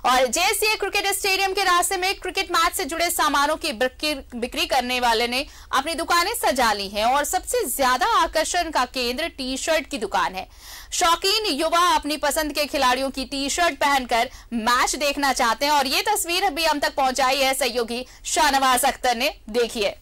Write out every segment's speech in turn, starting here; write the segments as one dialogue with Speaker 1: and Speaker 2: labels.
Speaker 1: और JSCA cricket stadium के रास्ते में क्रिकेट मैच से जुड़े सामानों की बिक्री करने वाले ने अपनी दुकानें सजा ली हैं और सबसे ज्यादा आकर्षण का केंद्र टी शर्ट की दुकान है। शौकीन युवा अपनी पसंद के खिलाड़ियों की टी शर्ट पहनकर मैच देखना चाहते हैं और ये तस्वीर अभी हम तक पहुंचाई है सहयोगी शाहनवाज अख्तर ने। देखिए,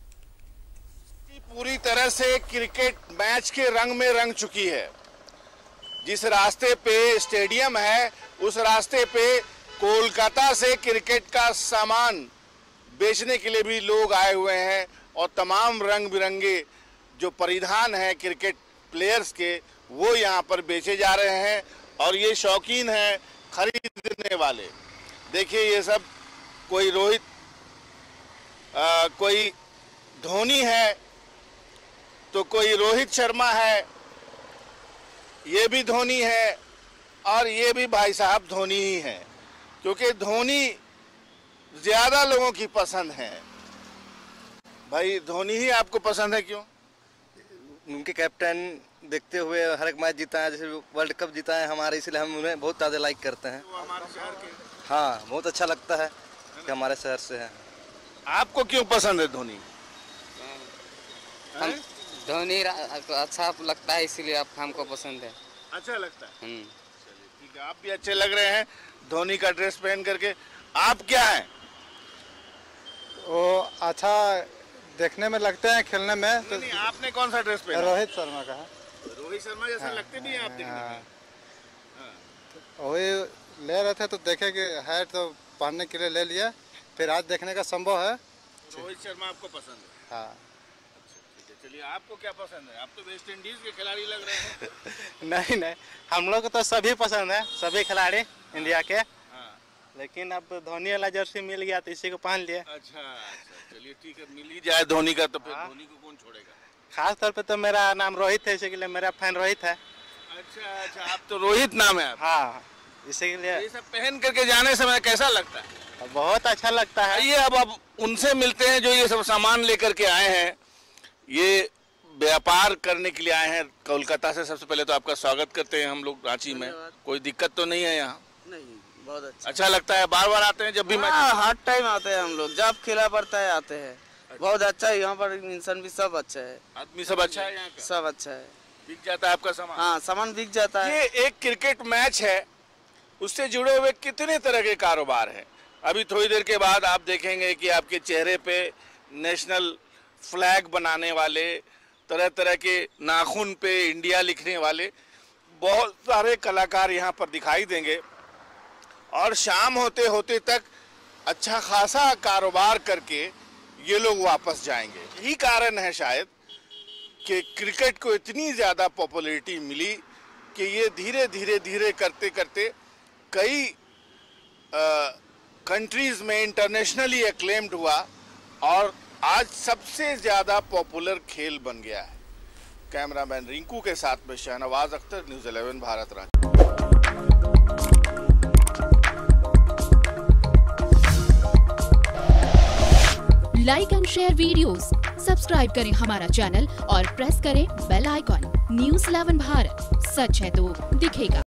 Speaker 2: पूरी तरह से क्रिकेट मैच के रंग में रंग चुकी है। जिस रास्ते पे स्टेडियम है उस रास्ते पे कोलकाता से क्रिकेट का सामान बेचने के लिए भी लोग आए हुए हैं और तमाम रंग बिरंगे जो परिधान हैं क्रिकेट प्लेयर्स के वो यहाँ पर बेचे जा रहे हैं और ये शौकीन हैं खरीदने वाले। देखिए, ये सब कोई रोहित कोई धोनी है तो कोई रोहित शर्मा है, ये भी धोनी है और ये भी भाई साहब धोनी ही है, क्योंकि धोनी ज्यादा लोगों की पसंद है। भाई, धोनी ही आपको पसंद है, क्यों?
Speaker 3: उनके कैप्टन देखते हुए हर एक मैच जीता है, जैसे वर्ल्ड कप जीता है हमारे, इसलिए हम उन्हें बहुत ज़्यादा लाइक करते हैं।
Speaker 2: वो हमारे शहर के,
Speaker 3: हाँ, बहुत अच्छा लगता है कि हमारे शहर से है। आपको
Speaker 2: क्यों पसंद है धोनी?
Speaker 4: धोनी अच्छा लगता है, इसीलिए आप हमको पसंद है।
Speaker 2: अच्छा लगता है। चलिए ठीक है, आप भी अच्छे लग रहे हैं धोनी का ड्रेस पहन करके। आप क्या हैं?
Speaker 5: वो अच्छा देखने में लगते हैं, खेलने में
Speaker 2: तो नहीं, आपने कौन सा ड्रेस पहना?
Speaker 5: रोहित शर्मा का है।
Speaker 2: रोहित शर्मा जैसा लगते नहीं आप देखने में।
Speaker 5: वही ले रहे थे तो देखे कि है तो पहनने के लिए ले लिया, फिर आज देखने का संभव है।
Speaker 2: रोहित शर्मा आपको पसंद है?
Speaker 5: हाँ।
Speaker 2: चलिए, आपको क्या पसंद है? आप तो वेस्ट इंडीज के खिलाड़ी लग रहे हैं।
Speaker 6: नहीं, हम लोग को तो सभी पसंद है, सभी खिलाड़ी इंडिया के।
Speaker 2: हाँ।
Speaker 6: लेकिन अब धोनी वाला जर्सी मिल गया तो इसी को पहन लिए।
Speaker 2: अच्छा, चलिए ठीक है, मिल ही जाए धोनी का तो फिर धोनी को कौन छोड़ेगा।
Speaker 6: खास तौर पे तो मेरा नाम रोहित है, इसी के लिए मेरा फैन रोहित है।
Speaker 2: अच्छा, आप तो रोहित नाम है।
Speaker 6: हाँ, इसी के लिए।
Speaker 2: ये सब पहन करके जाने समय कैसा लगता है?
Speaker 6: बहुत अच्छा लगता है।
Speaker 2: ये अब उनसे मिलते हैं जो ये सब सामान लेकर के आए हैं, ये व्यापार करने के लिए आए हैं कोलकाता से। सबसे पहले तो आपका स्वागत करते हैं हम लोग रांची में। कोई दिक्कत तो नहीं है यहाँ?
Speaker 4: नहीं, बहुत
Speaker 2: अच्छा लगता है। बार बार आते हैं जब भी मैच?
Speaker 4: हर टाइम आते हैं हम लोग, जब खेला पड़ता है आते हैं। बहुत अच्छा है यहाँ पर, इंसान भी सब अच्छा है,
Speaker 2: आदमी सब अच्छा है यहाँ का?
Speaker 4: सब अच्छा है।
Speaker 2: बिक जाता है आपका सामान?
Speaker 4: हाँ, सामान बिक जाता है।
Speaker 2: ये एक क्रिकेट मैच है, उससे जुड़े हुए कितने तरह के कारोबार हैं। अभी थोड़ी देर के बाद आप देखेंगे कि आपके चेहरे पे नेशनल फ्लैग बनाने वाले, तरह तरह के नाखून पे इंडिया लिखने वाले बहुत सारे कलाकार यहाँ पर दिखाई देंगे और शाम होते होते तक अच्छा खासा कारोबार करके ये लोग वापस जाएंगे। यही कारण है शायद कि क्रिकेट को इतनी ज़्यादा पॉपुलैरिटी मिली कि ये धीरे धीरे करते करते कई कंट्रीज में इंटरनेशनली एक्लेम्ड हुआ और आज सबसे ज्यादा पॉपुलर खेल बन गया है। कैमरामैन रिंकू के साथ में Shahnawaz Akhtar, news 11 Bharat Ranchi.
Speaker 7: Like and share videos, subscribe करें हमारा चैनल और प्रेस करें बेल आइकॉन। न्यूज़ 11 भारत, सच है तो दिखेगा।